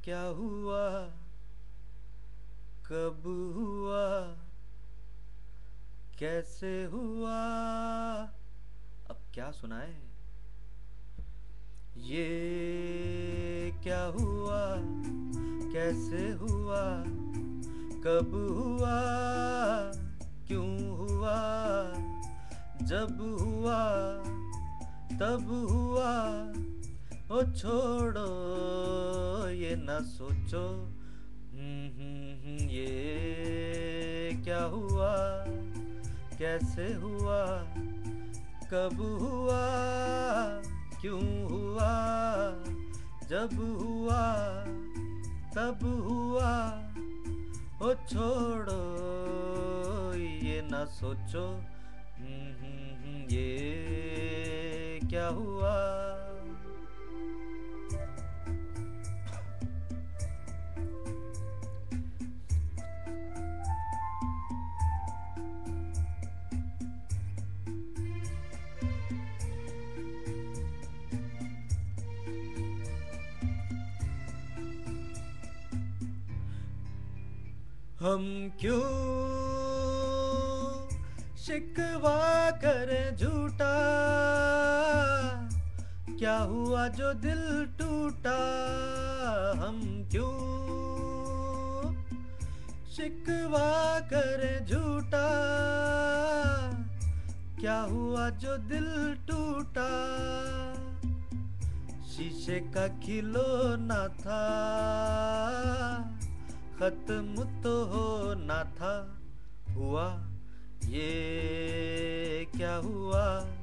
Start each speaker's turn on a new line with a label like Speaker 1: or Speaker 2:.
Speaker 1: क्या हुआ, कब हुआ, कैसे हुआ, अब क्या सुनाए। ये क्या हुआ, कैसे हुआ, कब हुआ, क्यों हुआ, जब हुआ तब हुआ। ओ छोड़ो ये ना सोचो, ये क्या हुआ, कैसे हुआ, कब हुआ, क्यों हुआ, जब हुआ तब हुआ। ओ छोड़ो ये ना सोचो, ये क्या हुआ। हम क्यों शिकवा करें झूठा, क्या हुआ जो दिल टूटा। हम क्यों शिकवा करें झूठा, क्या हुआ जो दिल टूटा। शीशे का खिलौना था, खत्म तो होना था। हुआ ये क्या हुआ,